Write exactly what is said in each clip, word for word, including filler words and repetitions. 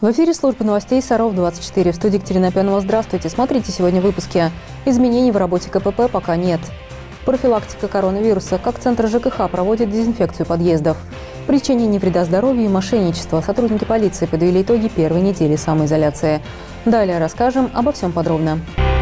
В эфире службы новостей Саров двадцать четыре. В студии Екатерина Пенова. Здравствуйте. Смотрите сегодня в выпуске. Изменений в работе ка пэ пэ пока нет. Профилактика коронавируса. Как Центр жэ ка ха проводит дезинфекцию подъездов. Причинение вреда здоровью и мошенничество. Сотрудники полиции подвели итоги первой недели самоизоляции. Далее расскажем обо всем подробно.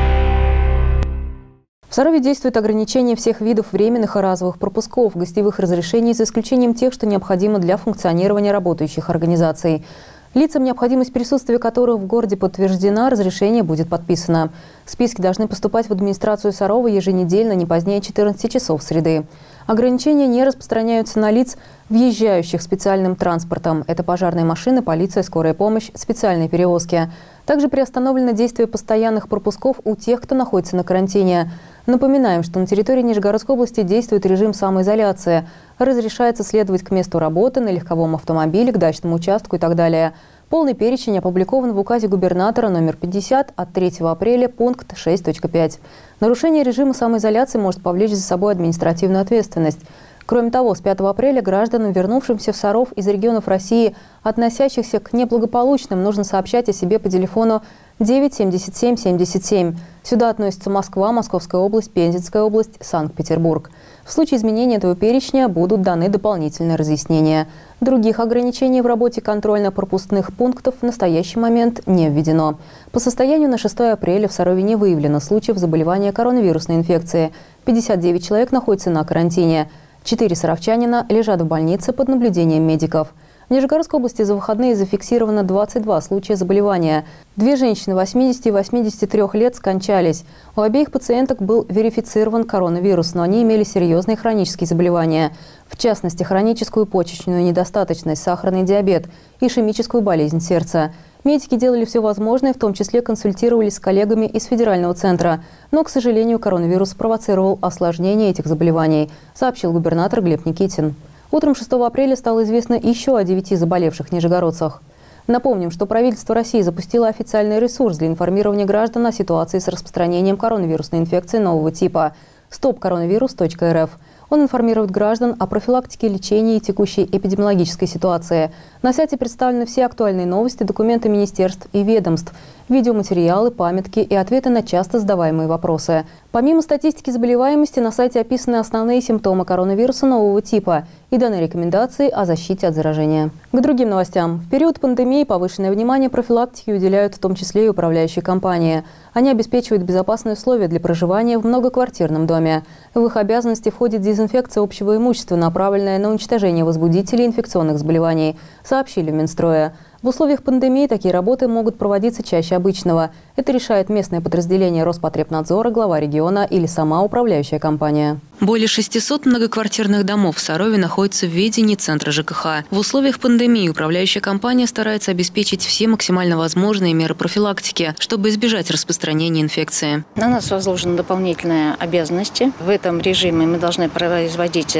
В Сарове действует ограничение всех видов временных и разовых пропусков, гостевых разрешений, за исключением тех, что необходимо для функционирования работающих организаций. Лицам, необходимость присутствия которых в городе подтверждена, разрешение будет подписано. Списки должны поступать в администрацию Сарова еженедельно, не позднее четырнадцати часов среды. Ограничения не распространяются на лиц, въезжающих специальным транспортом. Это пожарные машины, полиция, скорая помощь, специальные перевозки. Также приостановлено действие постоянных пропусков у тех, кто находится на карантине. Напоминаем, что на территории Нижегородской области действует режим самоизоляции. Разрешается следовать к месту работы, на легковом автомобиле, к дачному участку и так далее. Полный перечень опубликован в указе губернатора номер пятьдесят от третьего апреля, пункт шесть точка пять. Нарушение режима самоизоляции может повлечь за собой административную ответственность. Кроме того, с пятого апреля гражданам, вернувшимся в Саров из регионов России, относящихся к неблагополучным, нужно сообщать о себе по телефону девять семьдесят семь семьдесят семь. Сюда относятся Москва, Московская область, Пензенская область, Санкт-Петербург. В случае изменения этого перечня будут даны дополнительные разъяснения. Других ограничений в работе контрольно-пропускных пунктов в настоящий момент не введено. По состоянию на шестое апреля в Сарове не выявлено случаев заболевания коронавирусной инфекцией. пятьдесят девять человек находятся на карантине. Четыре саровчанина лежат в больнице под наблюдением медиков. В Нижегородской области за выходные зафиксировано двадцать два случая заболевания. Две женщины восьмидесяти и восьмидесяти трёх лет скончались. У обеих пациенток был верифицирован коронавирус, но они имели серьезные хронические заболевания. В частности, хроническую почечную недостаточность, сахарный диабет, ишемическую болезнь сердца. Медики делали все возможное, в том числе консультировались с коллегами из федерального центра. Но, к сожалению, коронавирус спровоцировал осложнение этих заболеваний, сообщил губернатор Глеб Никитин. Утром шестого апреля стало известно еще о девяти заболевших нижегородцах. Напомним, что правительство России запустило официальный ресурс для информирования граждан о ситуации с распространением коронавирусной инфекции нового типа стоп коронавирус точка эр эф. Он информирует граждан о профилактике, лечении и текущей эпидемиологической ситуации. На сайте представлены все актуальные новости, документы министерств и ведомств, видеоматериалы, памятки и ответы на часто задаваемые вопросы. Помимо статистики заболеваемости, на сайте описаны основные симптомы коронавируса нового типа и даны рекомендации о защите от заражения. К другим новостям. В период пандемии повышенное внимание профилактике уделяют в том числе и управляющие компании. Они обеспечивают безопасные условия для проживания в многоквартирном доме. В их обязанности входит дезинфекция общего имущества, направленная на уничтожение возбудителей инфекционных заболеваний, сообщили в Минстрое. В условиях пандемии такие работы могут проводиться чаще обычного. Это решает местное подразделение Роспотребнадзора, глава региона или сама управляющая компания. Более шестисот многоквартирных домов в Сарове находятся в ведении Центра жэ ка ха. В условиях пандемии управляющая компания старается обеспечить все максимально возможные меры профилактики, чтобы избежать распространения инфекции. На нас возложены дополнительные обязанности. В этом режиме мы должны производить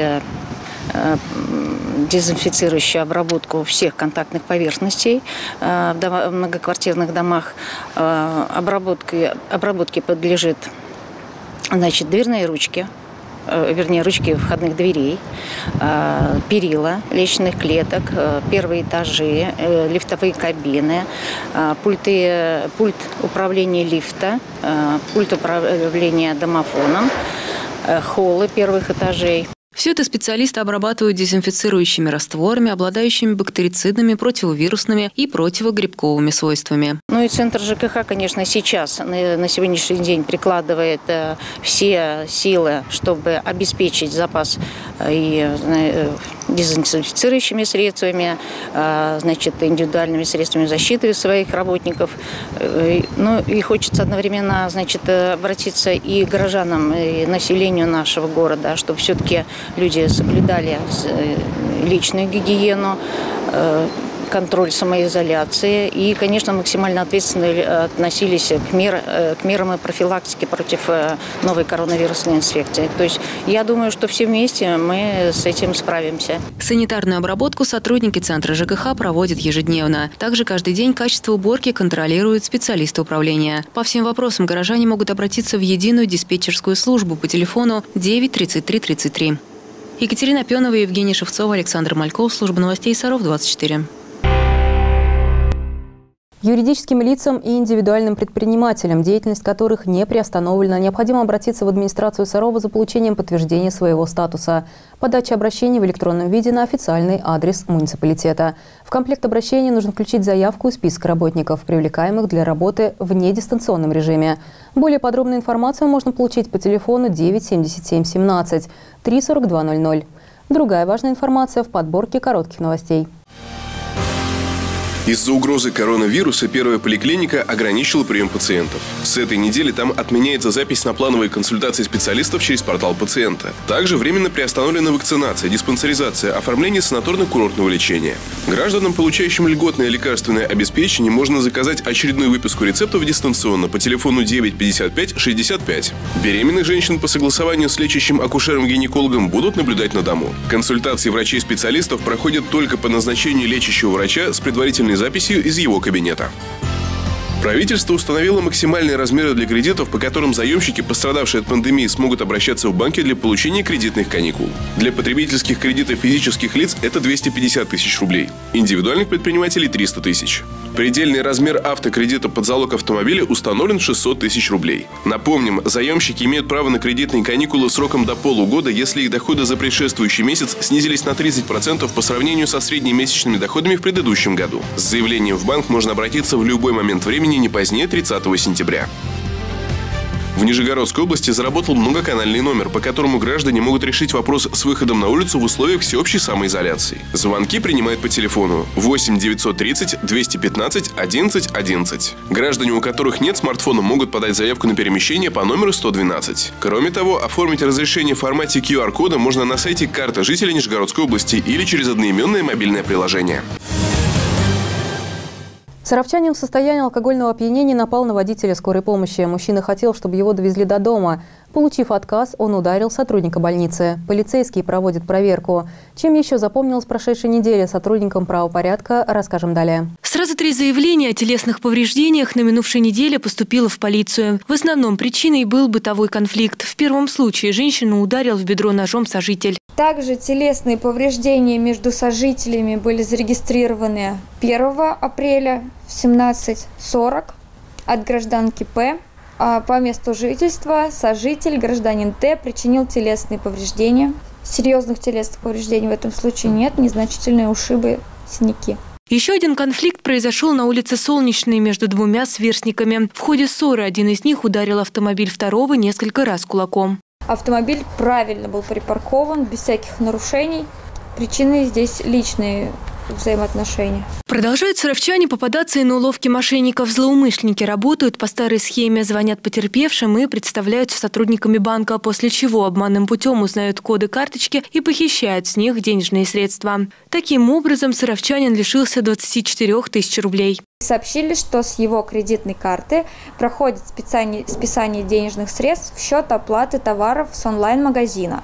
дезинфицирующую обработку всех контактных поверхностей в многоквартирных домах. Обработке, обработке подлежит, значит, дверные ручки, вернее, ручки входных дверей, перила лестничных клеток, первые этажи, лифтовые кабины, пульты, пульт управления лифта, пульт управления домофоном, холлы первых этажей. Все это специалисты обрабатывают дезинфицирующими растворами, обладающими бактерицидными, противовирусными и противогрибковыми свойствами. Ну и Центр жэ ка ха, конечно, сейчас, на сегодняшний день прикладывает все силы, чтобы обеспечить запас и дезинфицирующими средствами, значит, индивидуальными средствами защиты своих работников. Ну и хочется одновременно, значит, обратиться и к горожанам, и населению нашего города, чтобы все-таки люди соблюдали личную гигиену, контроль самоизоляции и, конечно, максимально ответственно относились к, мер, к мерам профилактики против новой коронавирусной инфекции. То есть я думаю, что все вместе мы с этим справимся. Санитарную обработку сотрудники Центра жэ ка ха проводят ежедневно. Также каждый день качество уборки контролируют специалисты управления. По всем вопросам горожане могут обратиться в единую диспетчерскую службу по телефону девять тридцать три тридцать три. Екатерина Пенова, Евгений Шевцов, Александр Мальков. Служба новостей Саров двадцать четыре. Юридическим лицам и индивидуальным предпринимателям, деятельность которых не приостановлена, необходимо обратиться в администрацию Сарова за получением подтверждения своего статуса. Подача обращений в электронном виде на официальный адрес муниципалитета. В комплект обращений нужно включить заявку и список работников, привлекаемых для работы в недистанционном режиме. Более подробную информацию можно получить по телефону девять семьдесят семь семнадцать три сорок два ноль ноль. Другая важная информация в подборке коротких новостей. Из-за угрозы коронавируса первая поликлиника ограничила прием пациентов. С этой недели там отменяется запись на плановые консультации специалистов через портал пациента. Также временно приостановлена вакцинация, диспансеризация, оформление санаторно-курортного лечения. Гражданам, получающим льготное лекарственное обеспечение, можно заказать очередную выписку рецептов дистанционно по телефону девять пятьдесят пять шестьдесят пять. Беременных женщин по согласованию с лечащим акушером-гинекологом будут наблюдать на дому. Консультации врачей-специалистов проходят только по назначению лечащего врача с предварительной записью из его кабинета. Правительство установило максимальные размеры для кредитов, по которым заемщики, пострадавшие от пандемии, смогут обращаться в банки для получения кредитных каникул. Для потребительских кредитов физических лиц это двести пятьдесят тысяч рублей, индивидуальных предпринимателей – триста тысяч. Предельный размер автокредита под залог автомобиля установлен шестьсот тысяч рублей. Напомним, заемщики имеют право на кредитные каникулы сроком до полугода, если их доходы за предшествующий месяц снизились на тридцать процентов по сравнению со среднемесячными доходами в предыдущем году. С заявлением в банк можно обратиться в любой момент времени не позднее тридцатого сентября. В Нижегородской области заработал многоканальный номер, по которому граждане могут решить вопрос с выходом на улицу в условиях всеобщей самоизоляции. Звонки принимают по телефону восемь девятьсот тридцать двести пятнадцать одиннадцать одиннадцать. Граждане, у которых нет смартфона, могут подать заявку на перемещение по номеру сто двенадцать. Кроме того, оформить разрешение в формате ку ар кода можно на сайте «Карта жителя Нижегородской области» или через одноименное мобильное приложение. Саровчанин в состоянии алкогольного опьянения напал на водителя скорой помощи. Мужчина хотел, чтобы его довезли до дома. Получив отказ, он ударил сотрудника больницы. Полицейские проводят проверку. Чем еще запомнилась прошедшая неделя сотрудникам правопорядка, расскажем далее. Сразу три заявления о телесных повреждениях на минувшей неделе поступило в полицию. В основном причиной был бытовой конфликт. В первом случае женщину ударил в бедро ножом сожитель. Также телесные повреждения между сожителями были зарегистрированы первого апреля в семнадцать сорок от гражданки П. А по месту жительства сожитель, гражданин Т, причинил телесные повреждения. Серьезных телесных повреждений в этом случае нет, незначительные ушибы, синяки. Еще один конфликт произошел на улице Солнечной между двумя сверстниками. В ходе ссоры один из них ударил автомобиль второго несколько раз кулаком. Автомобиль правильно был припаркован, без всяких нарушений. Причины здесь личные взаимоотношения. Продолжают саровчане попадаться и на уловки мошенников. Злоумышленники работают по старой схеме, звонят потерпевшим и представляются сотрудниками банка, после чего обманным путем узнают коды карточки и похищают с них денежные средства. Таким образом, саровчанин лишился двадцати четырёх тысяч рублей. Сообщили, что с его кредитной карты проходит списание, списание денежных средств в счет оплаты товаров с онлайн-магазина.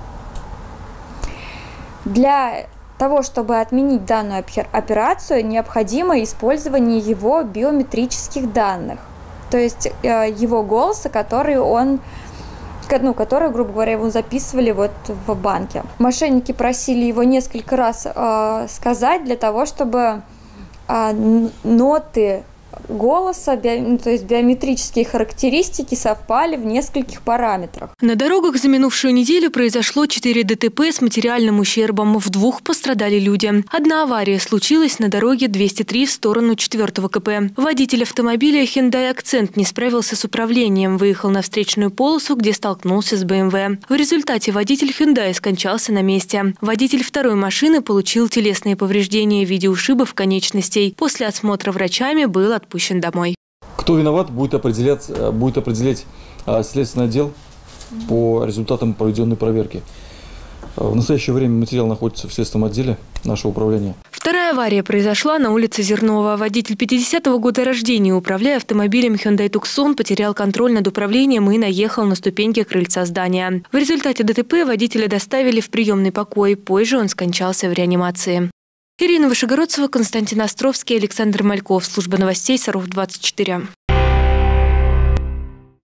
Для того, чтобы отменить данную операцию, необходимо использование его биометрических данных, то есть э, его голоса, который он, ну, который, грубо говоря, его записывали вот в банке. Мошенники просили его несколько раз э, сказать для того, чтобы э, ноты голоса, би, то есть биометрические характеристики совпали в нескольких параметрах. На дорогах за минувшую неделю произошло четыре дэ тэ пэ с материальным ущербом. В двух пострадали люди. Одна авария случилась на дороге двести три в сторону четвёртого ка пэ. Водитель автомобиля Hyundai Accent не справился с управлением, выехал на встречную полосу, где столкнулся с бэ эм вэ. В результате водитель Hyundai скончался на месте. Водитель второй машины получил телесные повреждения в виде ушибов конечностей. После осмотра врачами был отпущен домой. Кто виноват, будет определять, будет определять следственный отдел по результатам проведенной проверки. В настоящее время материал находится в следственном отделе нашего управления. Вторая авария произошла на улице Зернова. Водитель пятидесятого года рождения, управляя автомобилем Hyundai Tucson, потерял контроль над управлением и наехал на ступеньки крыльца здания. В результате дэ тэ пэ водителя доставили в приемный покой. Позже он скончался в реанимации. Ирина Вышегородцева, Константин Островский, Александр Мальков. Служба новостей Саров двадцать четыре.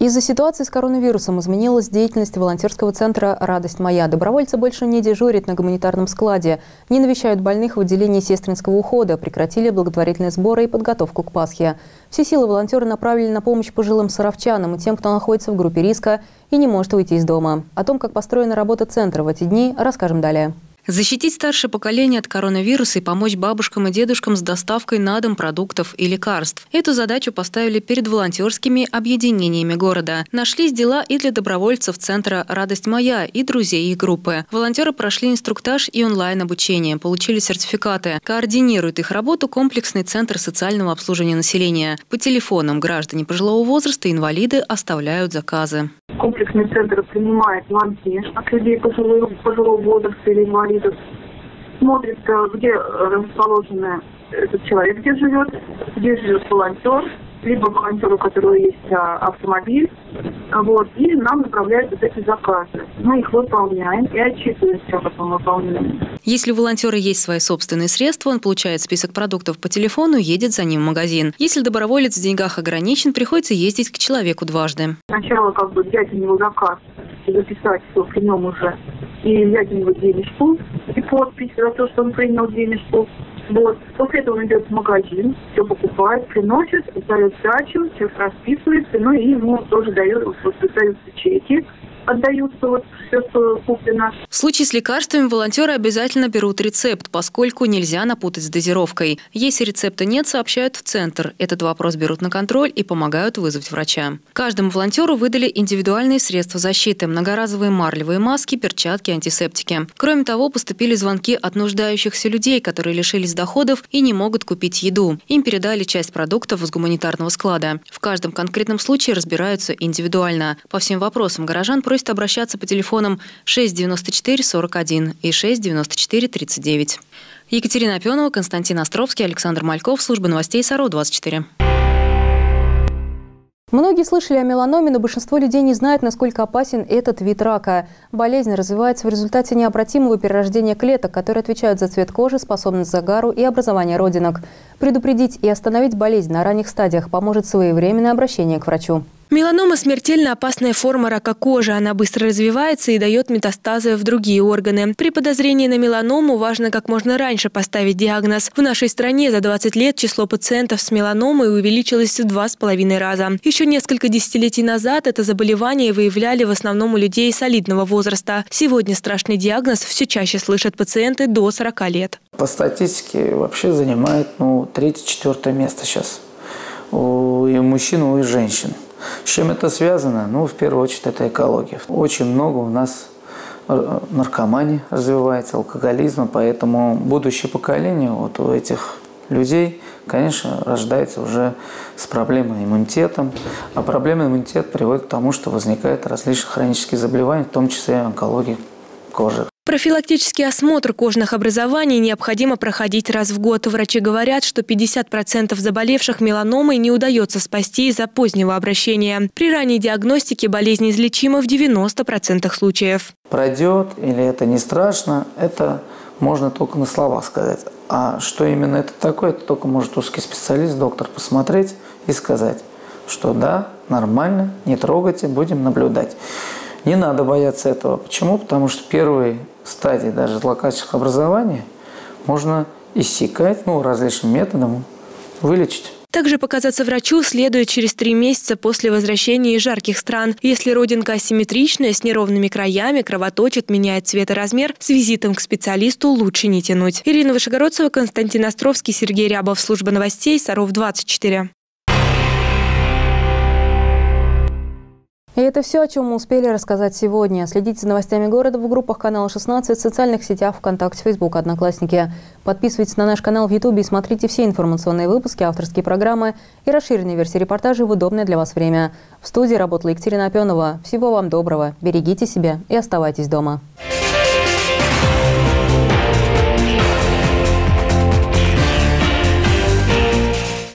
Из-за ситуации с коронавирусом изменилась деятельность волонтерского центра «Радость моя». Добровольцы больше не дежурят на гуманитарном складе, не навещают больных в отделении сестринского ухода, прекратили благотворительные сборы и подготовку к Пасхе. Все силы волонтеры направили на помощь пожилым саровчанам и тем, кто находится в группе риска и не может выйти из дома. О том, как построена работа центра в эти дни, расскажем далее. Защитить старшее поколение от коронавируса и помочь бабушкам и дедушкам с доставкой на дом продуктов и лекарств. Эту задачу поставили перед волонтерскими объединениями города. Нашлись дела и для добровольцев центра «Радость моя» и друзей их группы. Волонтеры прошли инструктаж и онлайн-обучение, получили сертификаты. Координирует их работу комплексный центр социального обслуживания населения. По телефонам граждане пожилого возраста и инвалиды оставляют заказы. Комплексный центр принимает звонки от людей пожилого, пожилого возраста или инвалидов, смотрит, где расположен этот человек, где живет, где живет волонтер, либо волонтер, у которого есть автомобиль, вот, и нам направляют вот эти заказы. Мы их выполняем и отчитываемся об этом выполнении. Если у волонтера есть свои собственные средства, он получает список продуктов по телефону и едет за ним в магазин. Если доброволец в деньгах ограничен, приходится ездить к человеку дважды. Сначала как бы взять у него заказ и записать, что при нем уже, и взять у него денежку, и подпись за то, что он принял денежку. Вот. После этого он идет в магазин, все покупает, приносит, дает сдачу, все расписывается, ну и ему тоже дают, вот, даются чеки, отдаются вот все, что куплено. В случае с лекарствами волонтеры обязательно берут рецепт, поскольку нельзя напутать с дозировкой. Если рецепта нет, сообщают в центр. Этот вопрос берут на контроль и помогают вызвать врача. Каждому волонтеру выдали индивидуальные средства защиты – многоразовые марлевые маски, перчатки, антисептики. Кроме того, поступили звонки от нуждающихся людей, которые лишились доходов и не могут купить еду. Им передали часть продуктов с гуманитарного склада. В каждом конкретном случае разбираются индивидуально. По всем вопросам горожан просят обращаться по телефонам шесть девяносто четыре сорок один и шесть девяносто четыре тридцать девять. Екатерина Опенова, Константин Островский, Александр Мальков, служба новостей САРО двадцать четыре. Многие слышали о меланоме, но большинство людей не знает, насколько опасен этот вид рака. Болезнь развивается в результате необратимого перерождения клеток, которые отвечают за цвет кожи, способность к загару и образование родинок. Предупредить и остановить болезнь на ранних стадиях поможет своевременное обращение к врачу. Меланома – смертельно опасная форма рака кожи. Она быстро развивается и дает метастазы в другие органы. При подозрении на меланому важно как можно раньше поставить диагноз. В нашей стране за двадцать лет число пациентов с меланомой увеличилось в два с половиной раза. Еще несколько десятилетий назад это заболевание выявляли в основном у людей солидного возраста. Сегодня страшный диагноз все чаще слышат пациенты до сорока лет. По статистике вообще занимает ну, третье-четвертое место сейчас. У, и у мужчин, и у женщин. С чем это связано? Ну, в первую очередь, это экология. Очень много у нас наркомании развивается, алкоголизма, поэтому будущее поколение вот у этих людей, конечно, рождается уже с проблемой иммунитетом, а проблема иммунитета приводит к тому, что возникают различные хронические заболевания, в том числе онкология кожи. Профилактический осмотр кожных образований необходимо проходить раз в год. Врачи говорят, что пятьдесят процентов заболевших меланомой не удается спасти из-за позднего обращения. При ранней диагностике болезнь излечима в девяноста процентах случаев. Пройдет или это не страшно, это можно только на словах сказать. А что именно это такое, это только может узкий специалист, доктор посмотреть и сказать, что да, нормально, не трогайте, будем наблюдать. Не надо бояться этого. Почему? Потому что первые стадии даже злокачественных образований можно иссякать, ну, различным методом вылечить. Также показаться врачу следует через три месяца после возвращения из жарких стран. Если родинка асимметричная, с неровными краями, кровоточит, меняет цвет и размер, с визитом к специалисту лучше не тянуть. Ирина Вышегородцева, Константин Островский, Сергей Рябов, служба новостей САРОВ двадцать четыре. И это все, о чем мы успели рассказать сегодня. Следите за новостями города в группах канала шестнадцать, в социальных сетях ВКонтакте, Фейсбук, Одноклассники. Подписывайтесь на наш канал в Ютубе и смотрите все информационные выпуски, авторские программы и расширенные версии репортажей в удобное для вас время. В студии работала Екатерина Опенова. Всего вам доброго, берегите себя и оставайтесь дома.